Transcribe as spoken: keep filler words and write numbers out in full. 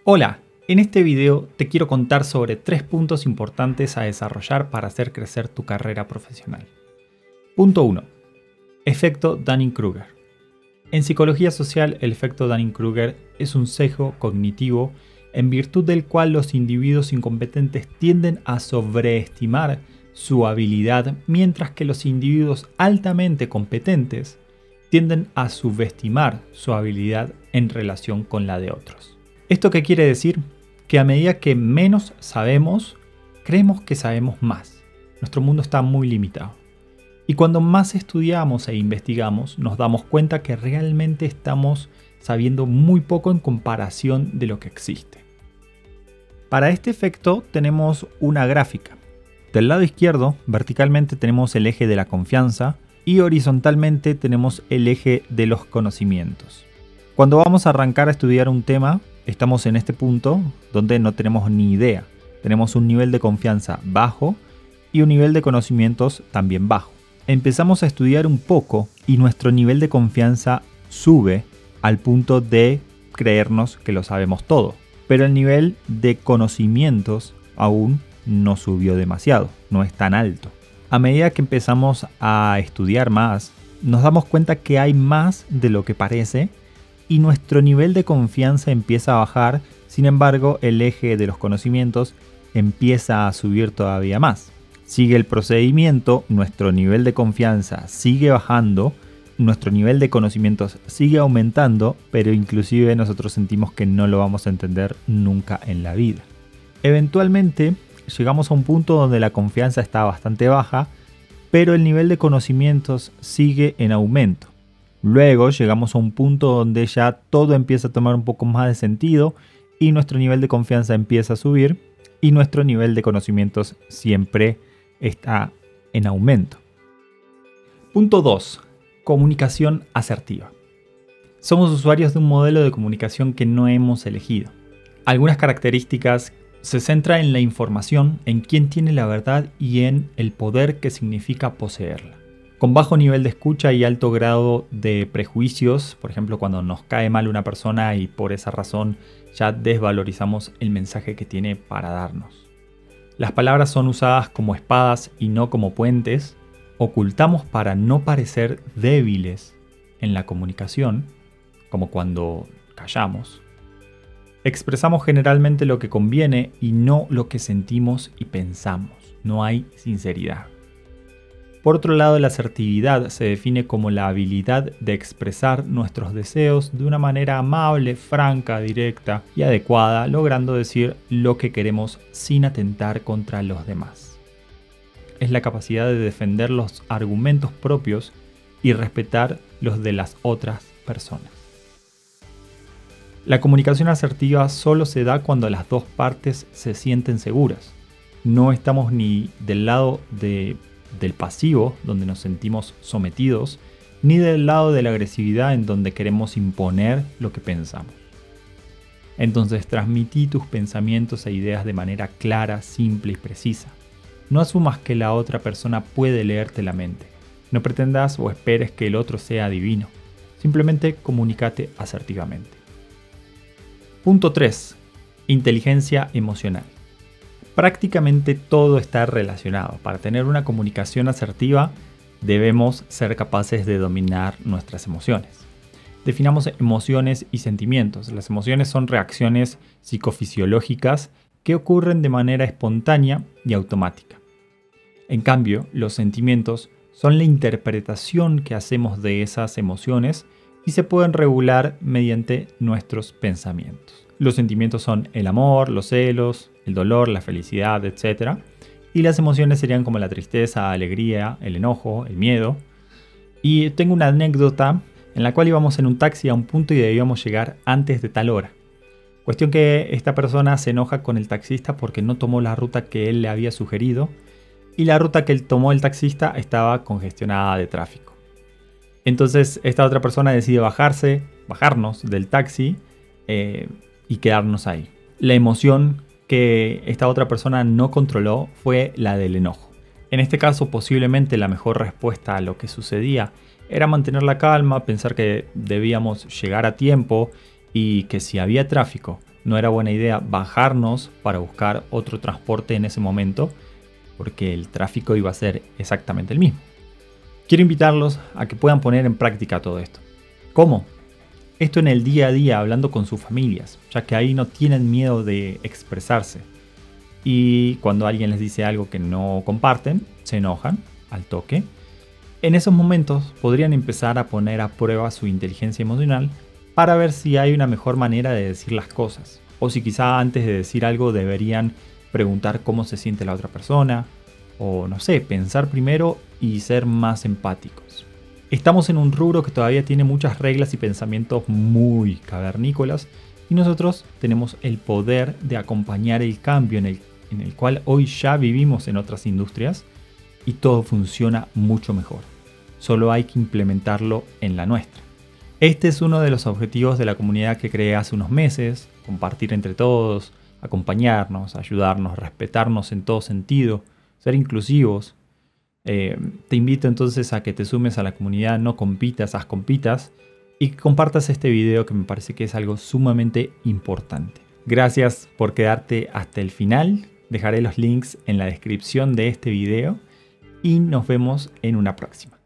Hola, en este video te quiero contar sobre tres puntos importantes a desarrollar para hacer crecer tu carrera profesional. Punto uno. Efecto Dunning-Kruger. En psicología social, el efecto Dunning-Kruger es un sesgo cognitivo en virtud del cual los individuos incompetentes tienden a sobreestimar su habilidad, mientras que los individuos altamente competentes tienden a subestimar su habilidad en relación con la de otros. ¿Esto qué quiere decir? Que a medida que menos sabemos, creemos que sabemos más. Nuestro mundo está muy limitado. Y cuando más estudiamos e investigamos, nos damos cuenta que realmente estamos sabiendo muy poco en comparación de lo que existe. Para este efecto tenemos una gráfica. Del lado izquierdo, verticalmente tenemos el eje de la confianza y horizontalmente tenemos el eje de los conocimientos. Cuando vamos a arrancar a estudiar un tema, estamos en este punto donde no tenemos ni idea. Tenemos un nivel de confianza bajo y un nivel de conocimientos también bajo. Empezamos a estudiar un poco y nuestro nivel de confianza sube al punto de creernos que lo sabemos todo. Pero el nivel de conocimientos aún no subió demasiado, no es tan alto. A medida que empezamos a estudiar más, nos damos cuenta que hay más de lo que parece y nuestro nivel de confianza empieza a bajar. Sin embargo, el eje de los conocimientos empieza a subir todavía más. Sigue el procedimiento, nuestro nivel de confianza sigue bajando, nuestro nivel de conocimientos sigue aumentando, pero inclusive nosotros sentimos que no lo vamos a entender nunca en la vida. Eventualmente llegamos a un punto donde la confianza está bastante baja, pero el nivel de conocimientos sigue en aumento. Luego llegamos a un punto donde ya todo empieza a tomar un poco más de sentido y nuestro nivel de confianza empieza a subir y nuestro nivel de conocimientos siempre está en aumento. Punto dos. Comunicación asertiva. Somos usuarios de un modelo de comunicación que no hemos elegido. Algunas características se centran en la información, en quién tiene la verdad y en el poder que significa poseerla. Con bajo nivel de escucha y alto grado de prejuicios, por ejemplo, cuando nos cae mal una persona y por esa razón ya desvalorizamos el mensaje que tiene para darnos. Las palabras son usadas como espadas y no como puentes. Ocultamos para no parecer débiles en la comunicación, como cuando callamos. Expresamos generalmente lo que conviene y no lo que sentimos y pensamos. No hay sinceridad. Por otro lado, la asertividad se define como la habilidad de expresar nuestros deseos de una manera amable, franca, directa y adecuada, logrando decir lo que queremos sin atentar contra los demás. Es la capacidad de defender los argumentos propios y respetar los de las otras personas. La comunicación asertiva solo se da cuando las dos partes se sienten seguras. No estamos ni del lado de del pasivo, donde nos sentimos sometidos, ni del lado de la agresividad, en donde queremos imponer lo que pensamos. Entonces, transmití tus pensamientos e ideas de manera clara, simple y precisa. No asumas que la otra persona puede leerte la mente. No pretendas o esperes que el otro sea adivino. Simplemente comunícate asertivamente. Punto tres. Inteligencia emocional. Prácticamente todo está relacionado. Para tener una comunicación asertiva, debemos ser capaces de dominar nuestras emociones. Definamos emociones y sentimientos. Las emociones son reacciones psicofisiológicas que ocurren de manera espontánea y automática. En cambio, los sentimientos son la interpretación que hacemos de esas emociones y se pueden regular mediante nuestros pensamientos. Los sentimientos son el amor, los celos, el dolor, la felicidad, etcétera. Y las emociones serían como la tristeza, la alegría, el enojo, el miedo. Y tengo una anécdota en la cual íbamos en un taxi a un punto y debíamos llegar antes de tal hora. Cuestión que esta persona se enoja con el taxista porque no tomó la ruta que él le había sugerido y la ruta que él tomó el taxista estaba congestionada de tráfico. Entonces esta otra persona decide bajarse, bajarnos del taxi eh, y quedarnos ahí. La emoción que esta otra persona no controló fue la del enojo. En este caso, posiblemente la mejor respuesta a lo que sucedía era mantener la calma, pensar que debíamos llegar a tiempo y que si había tráfico no era buena idea bajarnos para buscar otro transporte en ese momento, porque el tráfico iba a ser exactamente el mismo. Quiero invitarlos a que puedan poner en práctica todo esto. ¿Cómo? Esto en el día a día, hablando con sus familias, ya que ahí no tienen miedo de expresarse. Y cuando alguien les dice algo que no comparten, se enojan al toque. En esos momentos podrían empezar a poner a prueba su inteligencia emocional para ver si hay una mejor manera de decir las cosas. O si quizá antes de decir algo deberían preguntar cómo se siente la otra persona. O no sé, pensar primero y ser más empáticos. Estamos en un rubro que todavía tiene muchas reglas y pensamientos muy cavernícolas. Y nosotros tenemos el poder de acompañar el cambio en el, en el cual hoy ya vivimos en otras industrias. Y todo funciona mucho mejor. Solo hay que implementarlo en la nuestra. Este es uno de los objetivos de la comunidad que creé hace unos meses, compartir entre todos, acompañarnos, ayudarnos, respetarnos en todo sentido, ser inclusivos. Eh, te invito entonces a que te sumes a la comunidad No Compitas, Haz Compitas y que compartas este video que me parece que es algo sumamente importante. Gracias por quedarte hasta el final. Dejaré los links en la descripción de este video y nos vemos en una próxima.